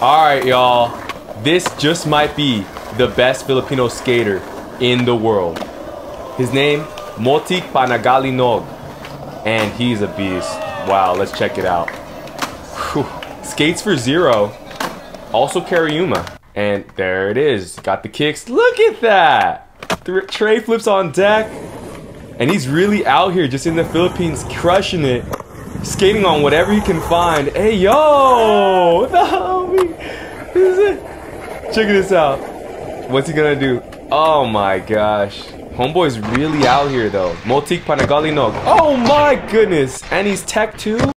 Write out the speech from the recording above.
Alright, y'all. This just might be the best Filipino skater in the world. His name, Motik Panagalinog. And he's a beast. Wow, let's check it out. Whew. Skates for 0. Also Cariuma. And there it is. Got the kicks. Look at that! Tray flips on deck. And he's really out here just in the Philippines crushing it. Skating on whatever he can find. Hey, yo! The homie! This is it. Check this out. What's he gonna do? Oh my gosh. Homeboy's really out here though. Motik Panagalinog. Oh my goodness! And he's tech too?